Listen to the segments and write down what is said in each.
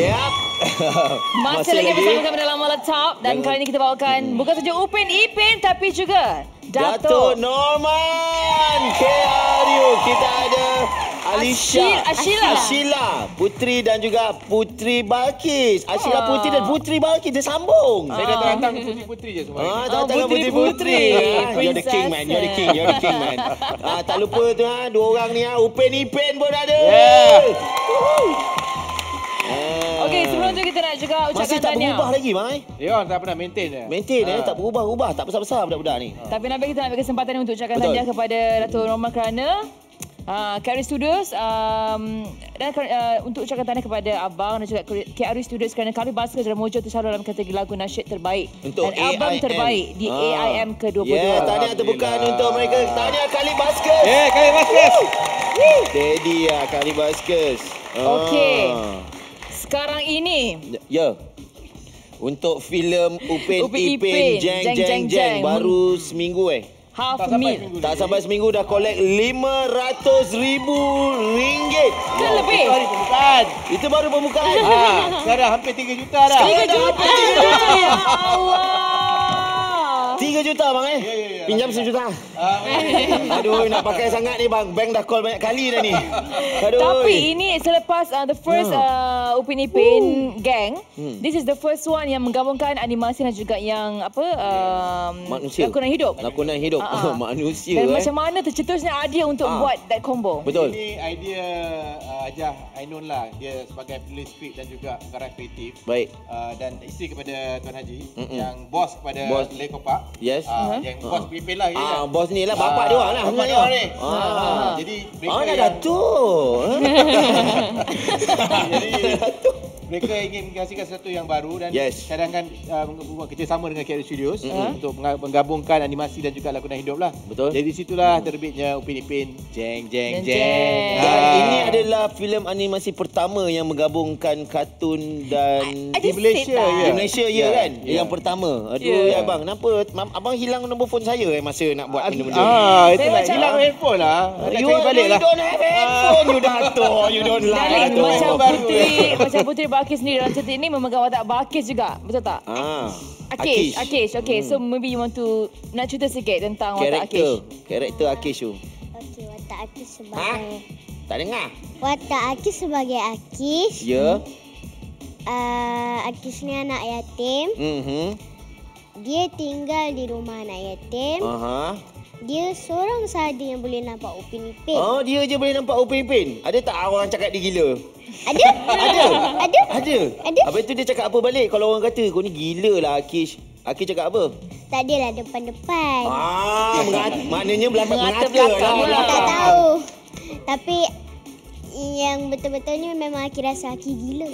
Yap. Masih lagi bersama kami dalam Malam Top. Dan kali ini kita bawakan bukan saja Upin Ipin tapi juga Dato' Norman KRU. Kita ada Ashila Putri dan juga Putri Balkis. Ashila Putri dan Putri Balkis dia sambung. Saya dah tantang Putri-Putri je semua. Tantang Putri-Putri. You're the king man, you're the king man. Tak lupa tu dua orang ni Upin Ipin pun ada. Okey, sebelum tu kita nak juga ucapkan masih tak berubah lagi, Mai. Ya, tak pernah maintain dia. Maintain tak berubah-ubah, tak besar-besar budak-budak ni. Tapi Nabil kita nak bagi kesempatan untuk ucapkan tahniah kepada Dato' Norman kerana KRU Studios dan untuk ucapkan tahniah kepada Abang dan juga KRU Studios kerana Kali Baskers dan Mojo tersarung dalam kategori lagu nasyid terbaik untuk dan album terbaik di AIM ke-22. Ya, tahniah terbuka untuk mereka. Tahniah Kali Baskers. Ya, Kali Baskers. Jadi Kali Baskers. Okey. Sekarang ini untuk filem Upin Ipin Jeng Jeng baru seminggu half a mil. Tak sampai seminggu dah collect RM500,000. Itu lebih. Itu pembukaan. Itu baru pembukaan. Sekarang hampir 3 juta dah. 3 juta. Ya Allah. 3 juta bang Pinjam 1 juta. Aduh, nak pakai sangat ni bang. Bank dah call banyak kali dah ni. Aduh. Tapi ini selepas the first Upin Ipin gang, this is the first one yang menggabungkan animasi dan juga yang manusia. lakonan hidup. Lakonan hidup. Manusia. Dan macam mana tercetusnya idea untuk buat that combo? Betul. Ini idea Hajah Ainun lah. Dia sebagai penulis skrip dan juga pengarah kreatif. Baik. Dan isteri kepada Tuan Haji yang bos kepada Le Kopak. Yes. Yang bos Ipin lah. Bos ni lah bapak dia orang lah sebenarnya. Jadi mereka dah Datuk. Jadi mereka ingin menghasilkan sesuatu yang baru dan cadangkan membuat kerjasama dengan KRU Studios untuk menggabungkan animasi dan juga lakonan hidup lah. Betul. Jadi di situlah terbitnya Upin Ipin Jeng Jeng Jeng. Dan ini adalah filem animasi pertama yang menggabungkan kartun dan di Malaysia Di Malaysia kan? Yang pertama. Aduh abang, kenapa abang hilang nombor telefon saya masa nak buat benda-benda ni? Itu nak hilang handphone lah. You don't have handphone, you Dato'. You don't like. Macam Putri Balkis sendiri dalam cerita ini memegang watak Balkis juga, betul tak? Akish. Okay, so maybe you want to nak cerita sikit tentang watak Akish. Karakter Akish tu. Okey, watak Akish sebagai tak dengar. Watak Akish sebagai Akish. Ya. Akish ni anak yatim. Dia tinggal di rumah anak yatim. Dia seorang sahaja yang boleh nampak Upin Ipin. Oh, dia je boleh nampak Upin Ipin. Ada tak orang cakap dia gila? Ada. Ada. Habis tu dia cakap apa balik kalau orang kata kau ni gila lah Akish. Akish cakap apa? Tak adalah depan-depan. Maknanya mengata lah. Tak tahu. Tapi yang betul-betulnya memang Aki rasa Aki gila.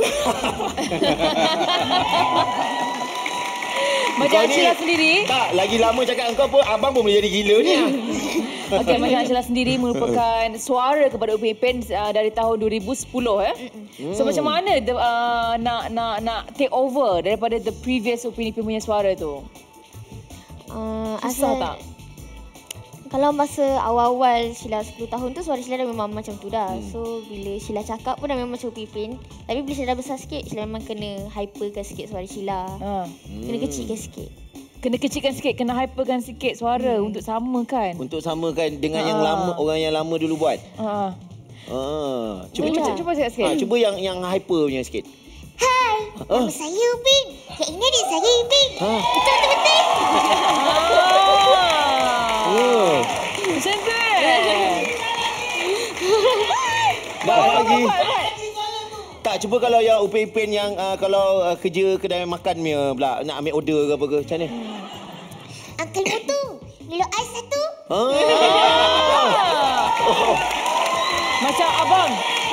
Macam Ashila sendiri. Tak, lagi lama cakap engkau pun abang pun boleh jadi gila ni. Okey, macam Ashila sendiri merupakan suara kepada Upin Ipin dari tahun 2010 So macam mana nak take over daripada the previous Upin Ipin punya suara tu? Susah tak? Kalau masa awal-awal Sheila 10 tahun tu, suara Sheila dah memang macam tu dah. So, bila Sheila cakap pun dah memang macam Upin Ipin. Tapi bila Sheila dah besar sikit, Sheila memang kena hyperkan sikit suara Sheila. Kena kecilkan sikit. Kena hyperkan sikit suara untuk samakan. Untuk samakan dengan yang lama, orang yang lama dulu buat. Cuba sikit. Cuba yang hyper punya sikit. Hai, nama saya Upin. Yang ini adik saya Ipin. Betul-betul. Macam tu Dah lagi. Tak, cuba kalau yang Upin Ipin yang kalau kerja kedai makan punya pula nak ambil order ke apa ke, macam mana? Uncle Mutu, Milo ais satu. Macam abang.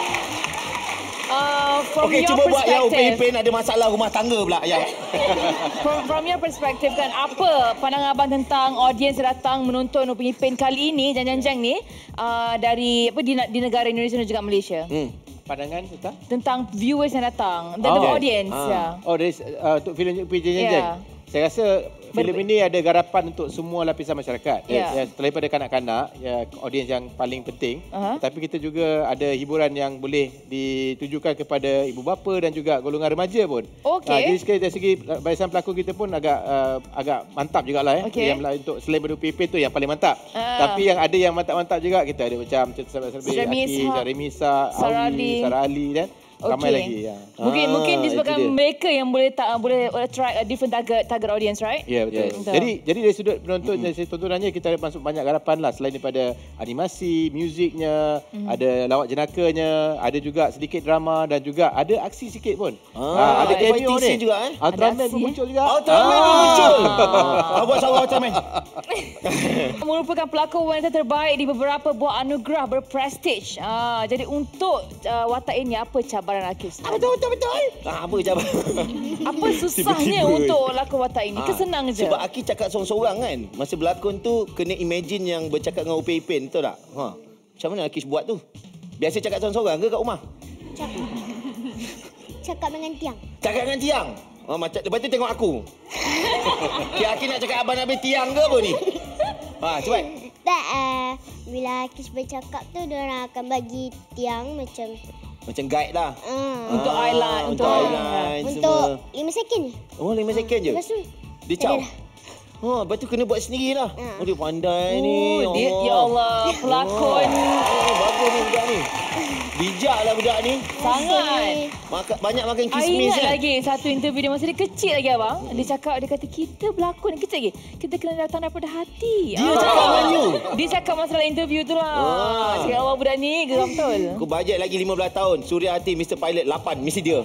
Okey, cuba buat yang Upin Ipin ada masalah rumah tangga pula yang. From your perspective kan, apa pandangan abang tentang audiens yang datang menonton Upin Ipin kali ini, Jeng ni, dari di negara Indonesia dan juga Malaysia? Pandangan tentang viewers yang datang dan the audience. Dari untuk filem Upin Jeng. Saya rasa filem ini ada garapan untuk semua lapisan masyarakat. Ya. Daripada kanak-kanak, audiens yang paling penting. Tapi kita juga ada hiburan yang boleh ditujukan kepada ibu bapa dan juga golongan remaja pun. Jadi dari segi barisan pelakon kita pun agak mantap jugalah. Yang untuk selain Badu Pipin tu yang paling mantap. Tapi yang ada yang mantap-mantap juga. Kita ada macam Cerita Sahabat Serbi, Aki, Remisa, Awi, Sarah Ali dan ramai lagi. Mungkin disebabkan mereka yang boleh attract a different target audience, right? Ya, betul. Jadi dari sudut penonton, dari sudut tontonannya kita ada masuk banyak garapan lah. Selain daripada animasi, muziknya, ada lawak jenakanya, ada juga sedikit drama dan juga ada aksi sikit pun. Ada cameo ni juga. Ultraman pun muncul juga. Ultraman pun muncul. Buat seorang Ultraman. Merupakan pelakon wanita terbaik di beberapa buah anugerah berprestij. Jadi untuk watak ini apa cabaran Akif? Betul. Apa cabaran? Apa susahnya untuk lakon watak ini? Kesenang je. Sebab Aki cakap seorang-seorang kan. Masa berlakon tu kena imagine yang bercakap dengan Upin Ipin, betul tak? Macam mana Aki buat tu? Biasa cakap seorang-seorang ke kat rumah? Cakap dengan tiang. Cakap dengan tiang? Macam lepas tu tengok aku. Aki nak cakap abang nak beli tiang ke apa ni? Cepat. Tak, bila Akis bercakap tu, diorang akan bagi tiang macam guide lah. Untuk eyeline. Untuk 5 second je. 5 second je? Lepas tu, dia caw. Lepas tu kena buat sendiri lah. Dia pandai ni. Ya Allah, pelakon. Bagus ni budak ni. Bijak lah budak ni. Sangat. Banyak makan I kismis ingat kan. lagi satu interview dia masa dia kecil lagi abang. Dia kata kita berlakon kecil lagi. Kita kena datang daripada hati. Dia cakap dengan you. Dia cakap masalah interview tu lah. Cakap awak budak ni geram betul. Aku bajet lagi 15 tahun. Suria Hati Mr. Pilot 8. Mesti dia.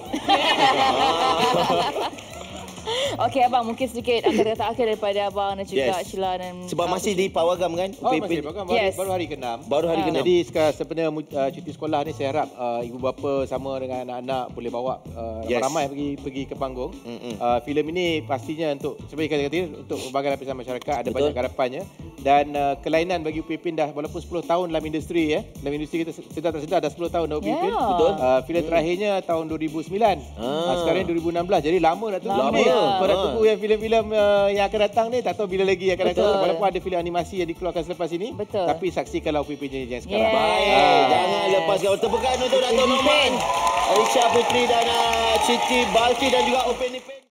Okey abang, mungkin sedikit kata-kata akhir daripada abang dan juga Sheila dan sebab masih di Pawagam kan? Masih Pawagam. Baru hari ke-6. Baru hari ke-6. Jadi sebenarnya cuti sekolah ni saya harap ibu bapa sama dengan anak-anak boleh bawa ramai pergi ke panggung. Filem ini pastinya untuk seperti kata-kata untuk berbagai lapisan masyarakat, ada banyak garapannya dan kelainan bagi Upin Ipin dah walaupun 10 tahun dalam industri dalam industri kita sedar tak sedar dah 10 tahun dah Upin Ipin. Betul. Filem terakhirnya tahun 2009. Sekarang 2016. Jadi lama dah tu. Kau dah tunggu yang filem-filem yang akan datang ni, tak tahu bila lagi akan datang. Walaupun ada filem animasi yang dikeluarkan selepas ini. Tapi saksikanlah Upin Ipin yang sekarang. Baik. Jangan lepaskan. Tepukan untuk Dato' Norman, Aisyah Putri dan Siti Balki dan juga Upin Ipin.